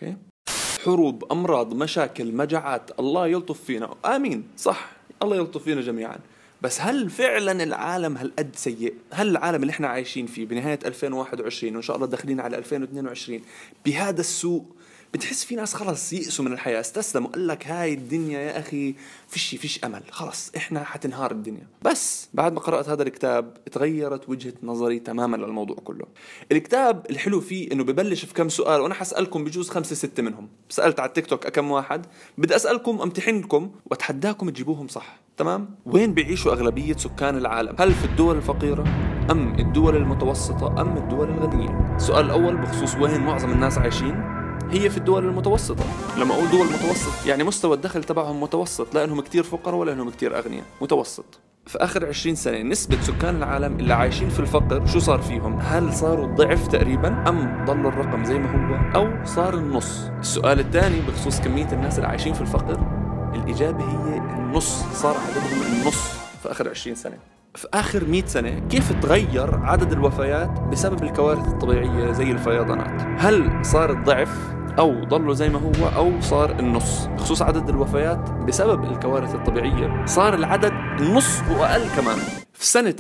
اوكي؟ حروب، امراض، مشاكل، مجاعات، الله يلطف فينا، امين، صح، الله يلطف فينا جميعا. بس هل فعلا العالم هالقد سيء؟ هل العالم اللي احنا عايشين فيه بنهاية 2021 وان شاء الله داخلين على 2022 بهذا السوء؟ بتحس في ناس خلص يئسوا من الحياة، استسلموا، قال لك هاي الدنيا يا أخي فيش أمل، خلص إحنا حتنهار الدنيا. بس بعد ما قرأت هذا الكتاب تغيرت وجهة نظري تماما للموضوع كله. الكتاب الحلو فيه إنه ببلش في كم سؤال، وأنا حسألكم بجوز 5-6 منهم. سألت على التيك توك كم واحد، بدي أسألكم أمتحنكم وأتحداكم تجيبوهم صح. تمام؟ وين بيعيشوا أغلبية سكان العالم؟ هل في الدول الفقيرة أم الدول المتوسطة أم الدول الغنية؟ السؤال الأول بخصوص وين معظم الناس عايشين، هي في الدول المتوسطة. لما أقول دول متوسط يعني مستوى الدخل تبعهم متوسط، لا إنهم كتير فقراء ولا إنهم كتير أغنياء، متوسط. في آخر 20 سنة نسبة سكان العالم اللي عايشين في الفقر شو صار فيهم؟ هل صاروا الضعف تقريبا أم ضلوا الرقم زي ما هو أو صار النص؟ السؤال الثاني بخصوص كمية الناس اللي عايشين في الفقر، الإجابة هي النص، صار عددهم النص في آخر 20 سنة. في آخر 100 سنة كيف تغير عدد الوفيات بسبب الكوارث الطبيعية زي الفيضانات؟ هل صار الضعف أو ضلوا زي ما هو أو صار النص؟ بخصوص عدد الوفيات بسبب الكوارث الطبيعية صار العدد نص وأقل كمان. في سنة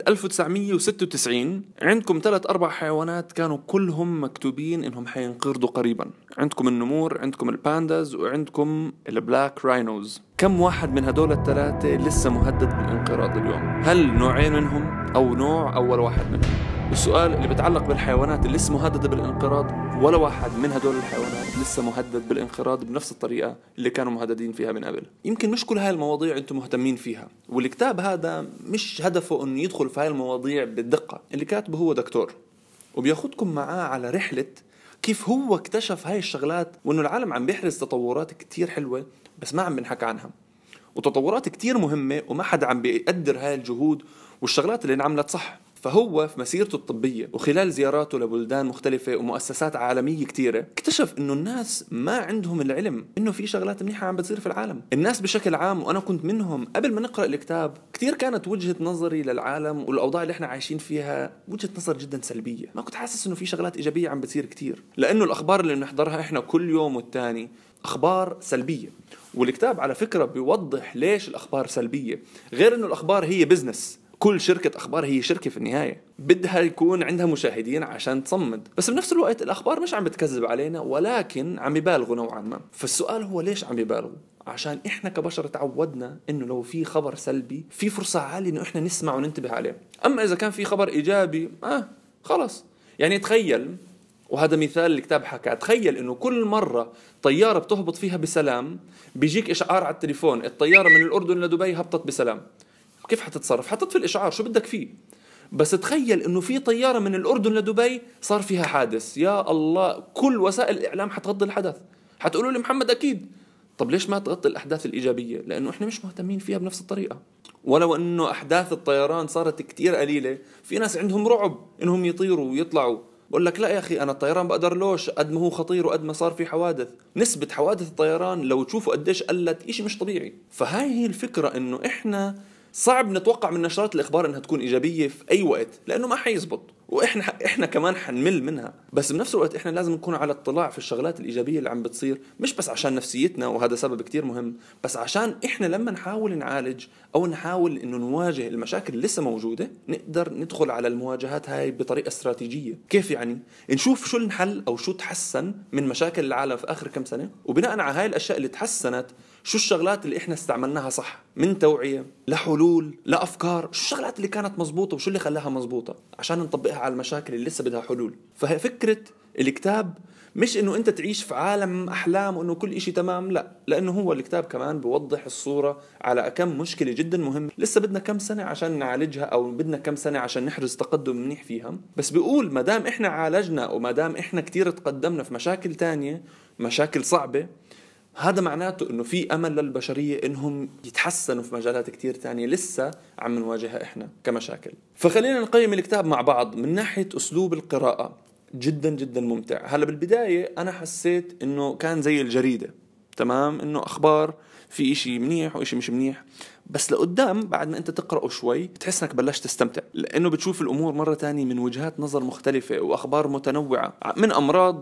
1996 عندكم 3-4 حيوانات كانوا كلهم مكتوبين إنهم حينقرضوا قريبا. عندكم النمور، عندكم البانداز، وعندكم البلاك راينوز. كم واحد من هدول الثلاثة لسه مهدد بالانقراض اليوم؟ هل نوعين منهم أو نوع أول واحد منهم؟ السؤال اللي بتعلق بالحيوانات اللي لسه مهددة بالانقراض، ولا واحد من هدول الحيوانات لسه مهدد بالانقراض بنفس الطريقة اللي كانوا مهددين فيها من قبل. يمكن مش كل هاي المواضيع انتم مهتمين فيها، والكتاب هذا مش هدفه انه يدخل في هاي المواضيع بالدقة. اللي كاتبه هو دكتور وبياخدكم معاه على رحلة كيف هو اكتشف هاي الشغلات، وانه العالم عم بيحرز تطورات كتير حلوة بس ما عم بنحكى عنها، وتطورات كتير مهمة وما حد عم بيقدر هاي الجهود والشغلات اللي انعملت صح. فهو في مسيرته الطبية وخلال زياراته لبلدان مختلفة ومؤسسات عالمية كتيرة اكتشف انه الناس ما عندهم العلم انه في شغلات منيحة عم بتصير في العالم. الناس بشكل عام، وانا كنت منهم قبل ما نقرأ الكتاب، كتير كانت وجهة نظري للعالم والاوضاع اللي احنا عايشين فيها وجهة نظر جدا سلبية. ما كنت حاسس انه في شغلات ايجابية عم بتصير كتير، لانه الاخبار اللي بنحضرها احنا كل يوم والتاني اخبار سلبية. والكتاب على فكرة بيوضح ليش الاخبار سلبية، غير انه الاخبار هي بزنس. كل شركة أخبار هي شركة في النهاية بدها يكون عندها مشاهدين عشان تصمد، بس بنفس الوقت الأخبار مش عم بتكذب علينا ولكن عم يبالغوا نوعا ما. فالسؤال هو ليش عم يبالغوا؟ عشان إحنا كبشر تعودنا إنه لو في خبر سلبي في فرصة عالية إنه إحنا نسمع وننتبه عليه. أما إذا كان في خبر إيجابي خلاص. يعني تخيل، وهذا مثال الكتاب حكى، تخيل إنه كل مرة طيارة بتهبط فيها بسلام بيجيك إشعار على التليفون الطيارة من الأردن لدبي هبطت بسلام. كيف حتتصرف؟ حتطفي الإشعار، شو بدك فيه؟ بس تخيل إنه في طيارة من الأردن لدبي صار فيها حادث، يا الله، كل وسائل الإعلام حتغطي الحدث. حتقولوا لي محمد أكيد، طب ليش ما تغطي الأحداث الإيجابية؟ لأنه إحنا مش مهتمين فيها بنفس الطريقة. ولو إنه أحداث الطيران صارت كتير قليلة، في ناس عندهم رعب إنهم يطيروا ويطلعوا. بقول لك لا يا أخي، أنا الطيران بقدر لوش قد ما هو خطير وقد ما صار في حوادث. نسبة حوادث الطيران لو تشوفوا قديش قلت، إشي مش طبيعي. فهاي هي الفكرة، إنه إحنا صعب نتوقع من نشرات الإخبار إنها تكون إيجابية في أي وقت، لأنه ما حيزبط، وإحنا كمان حنمل منها. بس بنفس الوقت إحنا لازم نكون على اطلاع في الشغلات الإيجابية اللي عم بتصير، مش بس عشان نفسيتنا وهذا سبب كتير مهم، بس عشان إحنا لما نحاول نعالج أو نحاول إنه نواجه المشاكل اللي لسه موجودة نقدر ندخل على المواجهات هاي بطريقة استراتيجية. كيف يعني؟ نشوف شو الحل أو شو تحسن من مشاكل العالم في آخر كم سنة، وبناء على هاي الأشياء اللي تحسنت شو الشغلات اللي إحنا استعملناها صح، من توعية لحلول لأفكار، شو الشغلات اللي كانت مزبوطة وشو اللي خلاها مزبوطة عشان نطبقها على المشاكل اللي لسه بدها حلول. فهي فكرة الكتاب مش إنه أنت تعيش في عالم أحلام وإنه كل إشي تمام، لا، لأنه هو الكتاب كمان بيوضح الصورة على كم مشكلة جدا مهمة لسه بدنا كم سنة عشان نعالجها، أو بدنا كم سنة عشان نحرز تقدم منيح فيها. بس بيقول ما دام إحنا عالجنا وما دام إحنا كتير تقدمنا في مشاكل تانية، مشاكل صعبة، هذا معناته إنه في أمل للبشرية إنهم يتحسنوا في مجالات كتير تانية لسه عم نواجهها إحنا كمشاكل. فخلينا نقيم الكتاب مع بعض من ناحية أسلوب القراءة. جدا جدا ممتع. هلا بالبداية أنا حسيت إنه كان زي الجريدة، تمام، إنه أخبار في إشي منيح وإشي مش منيح. بس لقدام بعد ما أنت تقرأه شوي تحس إنك بلشت تستمتع، لأنه بتشوف الأمور مرة تانية من وجهات نظر مختلفة وأخبار متنوعة، من أمراض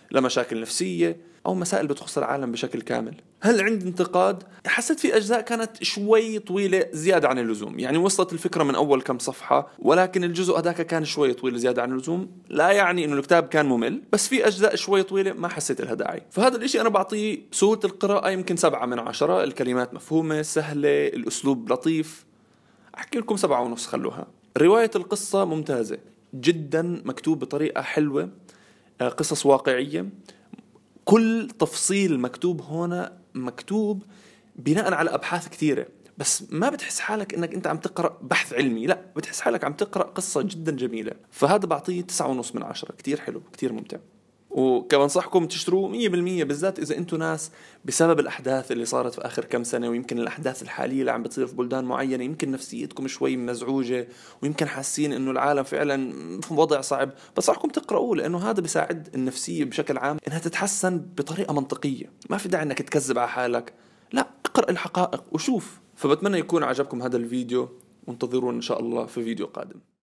لمشاكل نفسية أو مسائل بتخص العالم بشكل كامل. هل عندي انتقاد؟ حسيت في أجزاء كانت شوي طويلة زيادة عن اللزوم، يعني وصلت الفكرة من أول كم صفحة، ولكن الجزء هذاك كان شوي طويل زيادة عن اللزوم. لا يعني إنه الكتاب كان ممل، بس في أجزاء شوي طويلة ما حسيت لها داعي. فهذا الإشي أنا بعطيه سهولة القراءة يمكن 7/10. الكلمات مفهومة سهلة، الأسلوب لطيف، أحكي لكم 7.5 خلوها. رواية القصة ممتازة جدا، مكتوب بطريقة حلوة، قصص واقعية، كل تفصيل مكتوب هنا مكتوب بناء على أبحاث كثيرة، بس ما بتحس حالك إنك أنت عم تقرأ بحث علمي، لا بتحس حالك عم تقرأ قصة جدا جميلة. فهذا بعطيه 9.5/10، كتير حلو كتير ممتع. وكمان صحكم تشتروه 100%، بالذات إذا أنتوا ناس بسبب الأحداث اللي صارت في آخر كم سنة، ويمكن الأحداث الحالية اللي عم بتصير في بلدان معينة، يمكن نفسيتكم شوي مزعوجة، ويمكن حاسين إنه العالم فعلا في وضع صعب. بصحكم تقرأوه، لأنه هذا بيساعد النفسية بشكل عام إنها تتحسن بطريقة منطقية. ما في داعي إنك تكذب على حالك، لا اقرأ الحقائق وشوف. فبتمنى يكون عجبكم هذا الفيديو، وانتظرونا إن شاء الله في فيديو قادم.